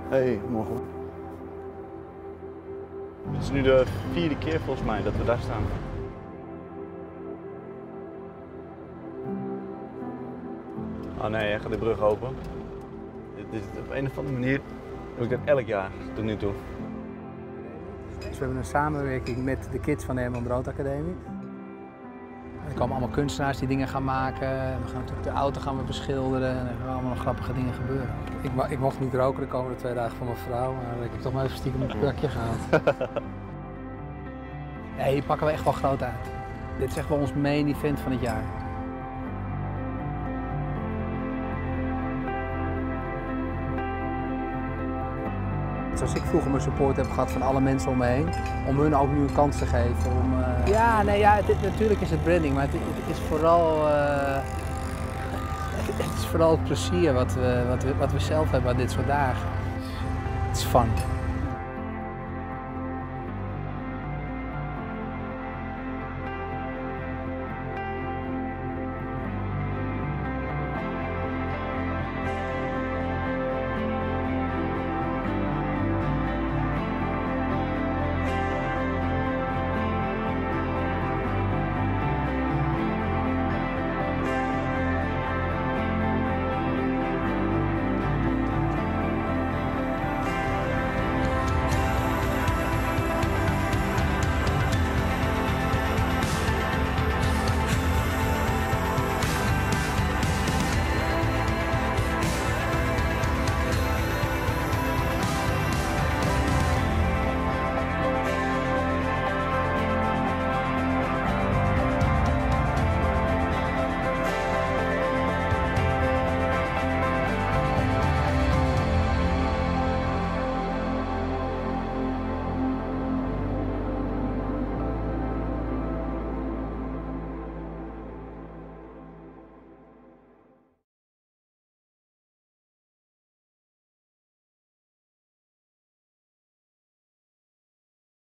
Hey, morgen. Het is nu de 4e keer volgens mij dat we daar staan. Oh nee, hij gaat de brug open. Dit is op een of andere manier doe ik dat elk jaar tot nu toe. Dus we hebben een samenwerking met de kids van de Herman Brood Academie. Er komen allemaal kunstenaars die dingen gaan maken. We gaan natuurlijk de auto gaan beschilderen en er gaan allemaal nog grappige dingen gebeuren. Ik mocht niet roken de komende 2 dagen van mijn vrouw, maar ik heb toch maar even stiekem een plakje gehaald. Nee, hier pakken we echt wel groot uit. Dit is echt wel ons main event van het jaar. Zoals ik vroeger mijn support heb gehad van alle mensen om me heen, om hun ook nu een kans te geven. Natuurlijk is het branding, maar het is vooral, het plezier wat we zelf hebben aan dit soort dagen. Het is fun.